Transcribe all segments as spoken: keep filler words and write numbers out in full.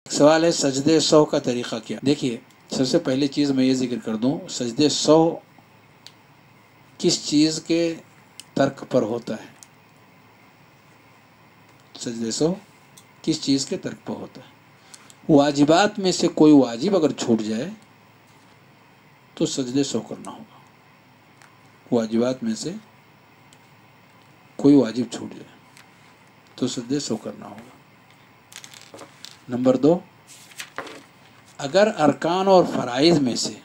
سوال ہے سجدے سو کا طریقہ کیا؟ دیکھیے، سب سے پہلی چیز میں یہ ذکر کر دوں، سجدے سو کس چیز کے ترک پر ہوتا ہے؟ سجدے سو کس چیز کے ترک پر ہوتا ہے؟ واجبات میں سے کوئی واجب اگر چھوٹ جائے تو سجدے سو کرنا ہوگا۔ واجبات میں سے کوئی واجب چھوٹ جائے تو سجدے سو کرنا ہوگا۔ نمبر دو، اگر ارکان اور فرائض میں سے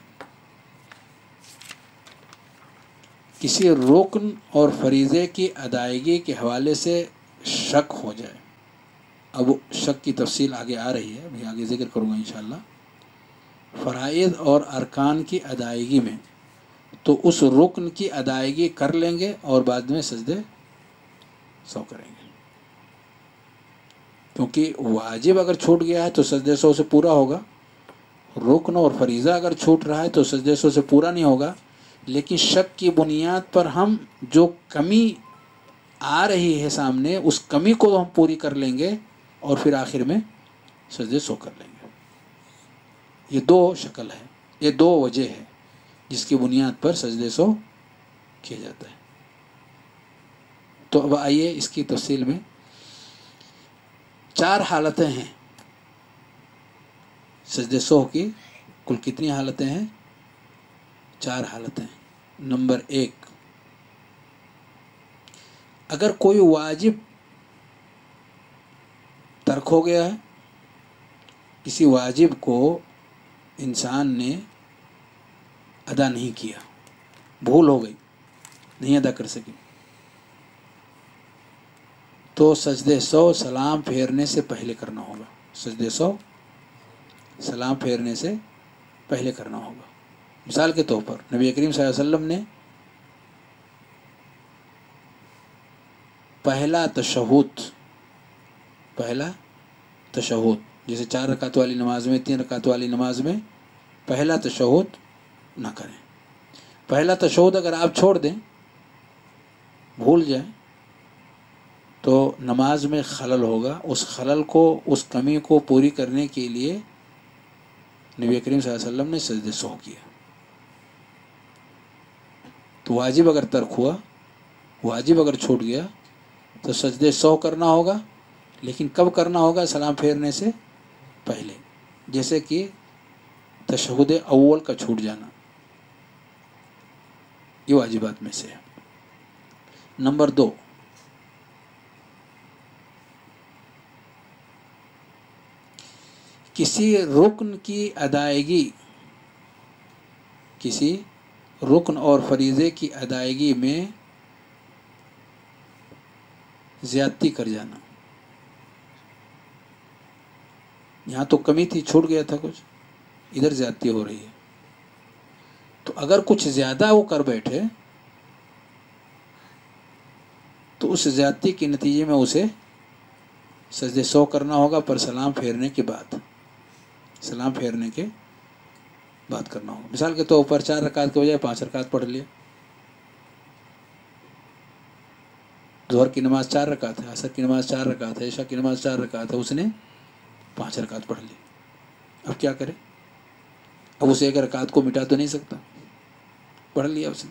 کسی رکن اور فریضے کی ادائیگی کے حوالے سے شک ہو جائے، اب شک کی تفصیل آگے آ رہی ہے، ابھی آگے ذکر کروں گا انشاءاللہ۔ فرائض اور ارکان کی ادائیگی میں تو اس رکن کی ادائیگی کر لیں گے اور بعد میں سجدے سو کریں گے، کیونکہ واجب اگر چھوٹ گیا ہے تو سجدے سو سے پورا ہوگا، رکن اور فریضہ اگر چھوٹ رہا ہے تو سجدے سو سے پورا نہیں ہوگا، لیکن شک کی بنیاد پر ہم جو کمی آ رہی ہے سامنے اس کمی کو ہم پوری کر لیں گے اور پھر آخر میں سجدے سو کر لیں گے۔ یہ دو شکل ہے، یہ دو وجہ ہے جس کی بنیاد پر سجدے سو کیا جاتا ہے۔ تو اب آئیے اس کی تفصیل میں۔ چار حالتیں ہیں سجدے سو کی، کل کتنی حالتیں ہیں؟ چار حالتیں۔ نمبر ایک، اگر کوئی واجب ترک ہو گیا ہے، کسی واجب کو انسان نے ادا نہیں کیا، بھول ہو گئی، نہیں ادا کر سکی، تو سجدے سو سلام پھیرنے سے پہلے کرنا ہوگا۔ سجدے سو سلام پھیرنے سے پہلے کرنا ہوگا۔ مثال کے طور پر نبی کریم صلی اللہ علیہ وسلم نے پہلا تشہد پہلا تشہد جیسے چار رکعت والی نماز میں، تین رکعت والی نماز میں پہلا تشہد نہ کریں۔ پہلا تشہد اگر آپ چھوڑ دیں، بھول جائیں، تو نماز میں خلل ہوگا۔ اس خلل کو، اس کمی کو پوری کرنے کے لیے نبی کریم صلی اللہ علیہ وسلم نے سجدے سو کیا۔ تو واجب اگر ترک ہوا، واجب اگر چھوٹ گیا تو سجدے سو کرنا ہوگا، لیکن کب کرنا ہوگا؟ سلام پھیرنے سے پہلے، جیسے کہ تشہد اول کا چھوٹ جانا، یہ واجبات میں سے ہے۔ نمبر دو، کسی رکن کی ادائیگی، کسی رکن اور فریضے کی ادائیگی میں زیادتی کر جانا۔ یہاں تو کمی تھی، چھوٹ گیا تھا کچھ، ادھر زیادتی ہو رہی ہے، تو اگر کچھ زیادہ وہ کر بیٹھے تو اس زیادتی کے نتیجے میں اسے سجدے سو کرنا ہوگا، پر سلام پھیرنے کے بعد، سلام پھیرنے کے بعد کرنا ہوگا۔ مثال کے طور پر چار رکعت کے بجائے پانچ رکعت پڑھ لیا، ظہر کی نماز چار رکعت ہے، عصر کی نماز چار رکعت ہے، عشاء کی نماز چار رکعت ہے، اس نے پانچ رکعت پڑھ لی۔ اب کیا کرے؟ اب اسے ایک رکعت کو مٹا تو نہیں سکتا، پڑھ لیا اس نے،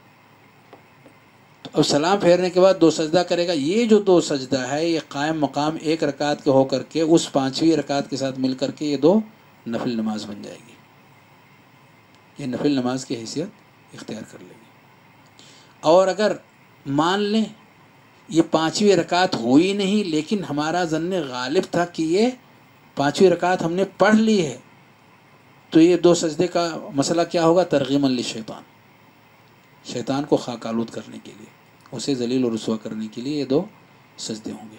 تو اب سلام پھیرنے کے بعد دو سجدہ کرے گا۔ یہ جو دو سجدہ ہے یہ قائم مقام ایک رکعت کے ہو کر کے اس پانچویں رکعت کے ساتھ مل کر کے یہ دو نفل نماز بن جائے گی، یہ نفل نماز کی حیثیت اختیار کر لے گی۔ اور اگر مان لیں یہ پانچویں رکعت ہوئی نہیں، لیکن ہمارا ظن غالب تھا کہ یہ پانچویں رکعت ہم نے پڑھ لی ہے، تو یہ دو سجدے کا مسئلہ کیا ہوگا؟ ترغیما للشیطان، شیطان کو خاک آلود کرنے کے لیے، اسے ذلیل و رسوا کرنے کے لیے یہ دو سجدے ہوں گے۔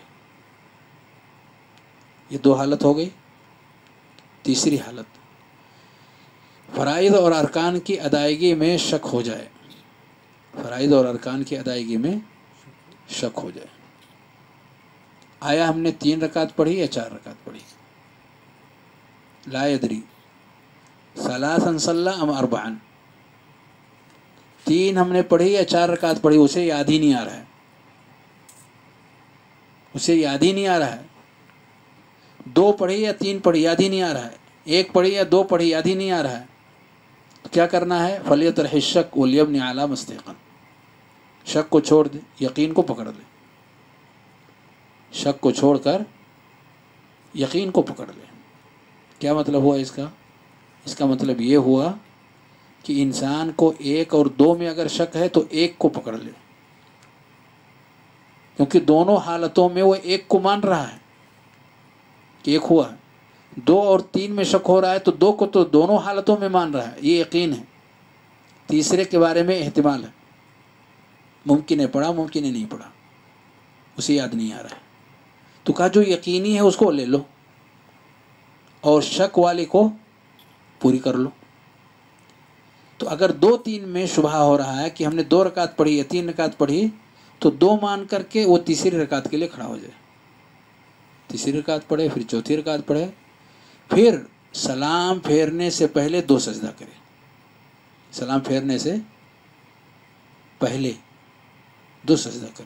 یہ دو حالت ہو گئی۔ تیسری حالت، فرائض اور ارکان کی ادائیگی میں شک ہو جائے، فرائض اور ارکان کی ادائیگی میں شک ہو جائے، آیا ہم نے تین رکعت پڑھی یا چار رکعت پڑھی؟ لا یدری ثلاثا صلی ام اربعا، تین ہم نے پڑھی یا چار رکعت پڑھی، اسے یاد ہی نہیں آ رہا ہے، اسے یاد ہی نہیں آ رہا ہے۔ دو پڑھی یا تین پڑھی یاد ہی نہیں آ رہا ہے، ایک پڑھی یا دو پڑھی یاد ہی نہیں آ رہا ہے، تو کیا کرنا ہے؟ فَلْيَطْرَحِ الشَّكُّ وَلْيَبْنِ عَلَىٰ مَا اسْتَيْقَنَ، شک کو چھوڑ دے، یقین کو پکڑ لے، شک کو چھوڑ کر یقین کو پکڑ لے۔ کیا مطلب ہوا اس کا؟ اس کا مطلب یہ ہوا کہ انسان کو ایک اور دو میں اگر شک ہے تو ایک کو پکڑ لے، کیونکہ دونوں حالتوں میں وہ ایک کو مان رہا ہے کہ ایک ہوا ہے۔ دو اور تین میں شک ہو رہا ہے تو دو کو تو دونوں حالتوں میں مان رہا ہے، یہ یقین ہے۔ تیسرے کے بارے میں احتمال ہے، ممکن ہے پڑھا، ممکن ہے نہیں پڑھا، اسے یاد نہیں آ رہا ہے، تو کہا جو یقینی ہے اس کو لے لو اور شک والے کو پوری کر لو۔ تو اگر دو تین میں شبہ ہو رہا ہے کہ ہم نے دو رکعت پڑھی یا تین رکعت پڑھی، تو دو مان کر کے وہ تیسری رکعت کے لیے کھڑا ہو جائے، تیسری رکعت پڑھے، پھر چوتھی رکعت پڑھے، پھر سلام پھیرنے سے پہلے دو سجدہ کرے، سلام پھیرنے سے پہلے دو سجدہ کرے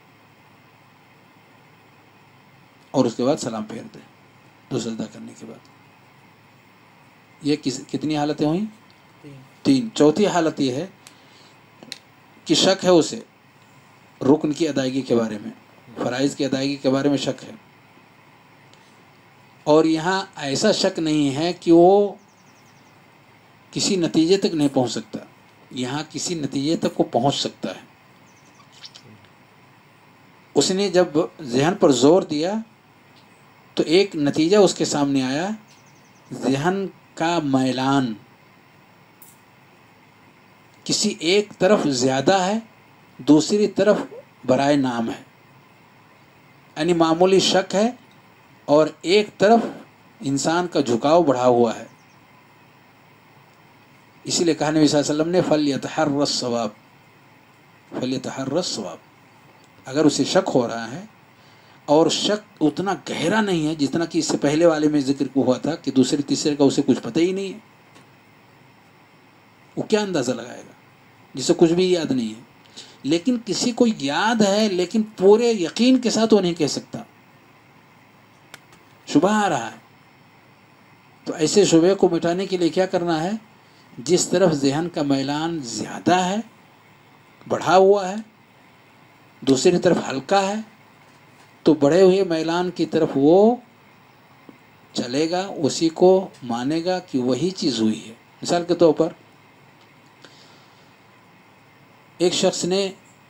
اور اس کے بعد سلام پھیر دے دو سجدہ کرنے کے بعد۔ یہ کس کتنی حالتیں ہوئیں؟ تین۔ چوتھی حالت یہ ہے کہ شک ہے اسے رکن کی ادائیگی کے بارے میں، فرائض کی ادائیگی کے بارے میں شک ہے، اور یہاں ایسا شک نہیں ہے کہ وہ کسی نتیجے تک نہیں پہنچ سکتا، یہاں کسی نتیجے تک وہ پہنچ سکتا ہے۔ اس نے جب ذہن پر زور دیا تو ایک نتیجہ اس کے سامنے آیا، ذہن کا میلان کسی ایک طرف زیادہ ہے، دوسری طرف برائے نام ہے، یعنی معمولی شک ہے اور ایک طرف انسان کا جھکاؤ بڑھا ہوا ہے۔ اسی لیے کہا نبی صلی اللہ علیہ وسلم نے فَلْيَتَحَرَّ الصَّوَابَ، فَلْيَتَحَرَّ الصَّوَابَ۔ اگر اسے شک ہو رہا ہے اور شک اتنا گہرا نہیں ہے جتنا کہ اس سے پہلے والے میں ذکر ہوا تھا کہ دوسرے تیسرے کا اسے کچھ پتہ ہی نہیں ہے، وہ کیا اندازہ لگائے گا جسے کچھ بھی یاد نہیں ہے؟ لیکن کسی کو یاد ہے لیکن پورے یقین کے ساتھ وہ نہیں کہہ سکتا، شبہ آ رہا ہے، تو ایسے شبہ کو مٹانے کے لیے کیا کرنا ہے؟ جس طرف ذہن کا میلان زیادہ ہے، بڑھا ہوا ہے، دوسری طرف ہلکا ہے، تو بڑھے ہوئے میلان کی طرف وہ چلے گا، اسی کو مانے گا کہ وہی چیز ہوئی ہے۔ مثال کے طور پر ایک شخص نے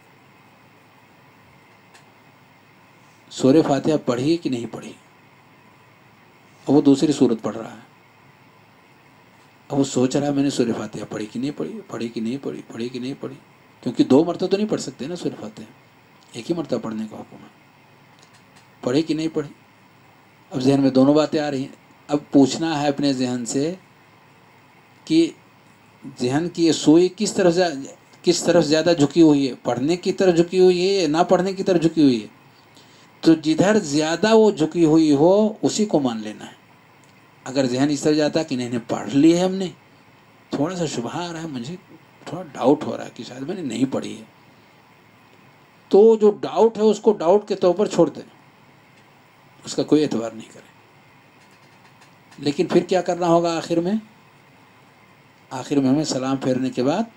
سورہ فاتحہ پڑھی کہ نہیں پڑھی، اب وہ دوسری سورت پڑھ رہا ہے، اب وہ سوچ رہا ہے میں نے سورہ فاتحہ پڑھی کہ نہیں پڑھی، پڑھی کہ نہیں پڑھی، پڑھی کہ نہیں پڑھی، کیونکہ دو مرتبہ تو نہیں پڑھ سکتے نا سورہ فاتحہ، ایک ہی مرتبہ پڑھنے کا حکم ہے، پڑھی کہ نہیں پڑھی۔ اب ذہن میں دونوں باتیں آ رہی ہیں، اب پوچھنا ہے اپنے ذہن سے کہ ذہن کی یہ سوئی کس طرف سے کس طرف زیادہ جھکی ہوئی ہے، پڑھنے کی طرف جھکی ہوئی ہے یا نہ پڑھنے کی طرف جھکی ہوئی ہے؟ تو جدھر زیادہ وہ جھکی ہوئی ہو اسی کو مان لینا ہے۔ اگر ذہن اس طرح جاتا ہے کہ نہیں نہیں پڑھ لی ہے ہم نے، تھوڑا سا شبہ آ رہا ہے، مجھے تھوڑا ڈاؤٹ ہو رہا ہے کہ شاید میں نے نہیں پڑھی ہے، تو جو ڈاؤٹ ہے اس کو ڈاؤٹ کے طور پر چھوڑ دیں، اس کا کوئی اعتبار نہیں کریں۔ لیکن پھر کیا کرنا ہوگا آخر میں؟ آخر میں ہمیں سلام پھیرنے کے بعد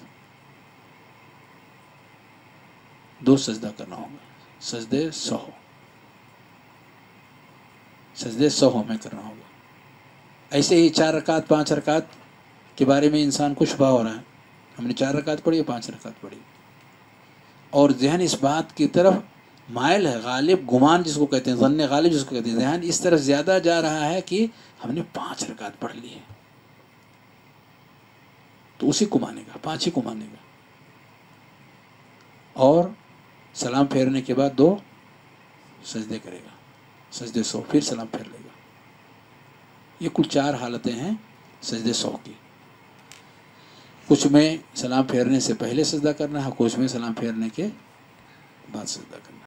دو سجدہ کرنا ہوگا، سجدے سہو، سجدے سہو ہمیں کرنا ہوگا۔ ایسے ہی چار رکعت پانچ رکعت کے بارے میں انسان کو شبہ ہو رہا ہے، ہم نے چار رکعت پڑھی اور پانچ رکعت پڑھی، اور ذہن اس بات کی طرف مائل ہے، غالب گمان جس کو کہتے ہیں، ظن غالب جس کو کہتے ہیں، ذہن اس طرف زیادہ جا رہا ہے کہ ہم نے پانچ رکعت پڑھ لی ہے، تو اسی کو مانے گا، پانچ ہی کو مانے گا، اور سلام پھیرنے کے بعد دو سجدے کرے گا، سجدے سو، پھر سلام پھیر لے گا۔ یہ کل چار حالتیں ہیں سجدے سو کی۔ کچھ میں سلام پھیرنے سے پہلے سجدہ کرنا ہے، کچھ میں سلام پھیرنے کے بعد سجدہ کرنا ہے۔